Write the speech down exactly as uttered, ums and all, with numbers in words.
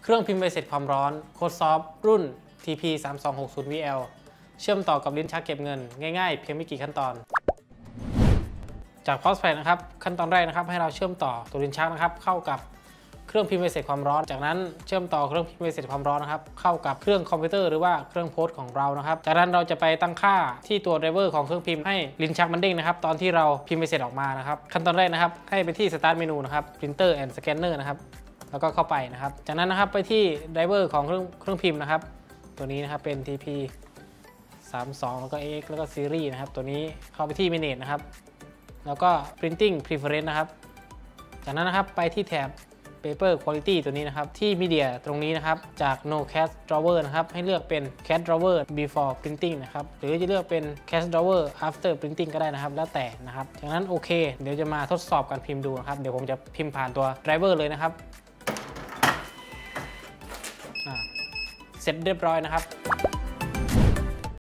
รื่องพิมพ์ใบเสร็จความร้อนโค้ดซอฟรุ่น ที พี สามสองหกศูนย์ วี แอล เชื่อมต่อกับลิ้นชักเก็บเงินง่ายๆเพียงไม่กี่ขั้นตอนจากพอสแพดนะครับขั้นตอนแรกนะครับให้เราเชื่อมต่อตัวลิ้นชักนะครับเข้ากับเครื่องพิมพ์ใบเสร็จความร้อนจากนั้นเชื่อมต่อเครื่องพิมพ์ใบเสร็จความร้อนนะครับเข้ากับเครื่องคอมพิวเตอร์หรือว่าเครื่องโพสต์ของเรานะครับจากนั้นเราจะไปตั้งค่าที่ตัวไดรเวอร์ของเครื่องพิมพ์ให้ลิ้นชักมันเด้งนะครับตอนที่เราพิมพ์ใบเสร็จออกมานะครับขั้นตอนแรกนะครับให้ไปที่ Start เมนูนะครับ Printer and Scanner นะครับแล้วก็เข้าไปนะครับจากนั้นนะครับไปที่ไดรเวอร์ของเครื่องเครื่องพิมพ์นะครับตัวนี้นะครับเป็น ที พี สามสองแล้วก็ เอ็กซ์ แล้วก็ซีรีส์นะครับตัวนี้เข้าไปที่ Manage นะครับแล้วก็ Printing Preference นะครับจากนั้นนะครับไปที่แถบPaper Quality ตัวนี้นะครับที่ Media ตรงนี้นะครับจาก No Cache Drawer นะครับให้เลือกเป็น Cache Drawer Before Printing นะครับหรือจะเลือกเป็น Cache Drawer After Printing ก็ได้นะครับแล้วแต่นะครับจากนั้นโอเคเดี๋ยวจะมาทดสอบการพิมพ์ดูนะครับเดี๋ยวผมจะพิมพ์ผ่านตัว Driver เลยนะครับเสร็จเรียบร้อยนะครับ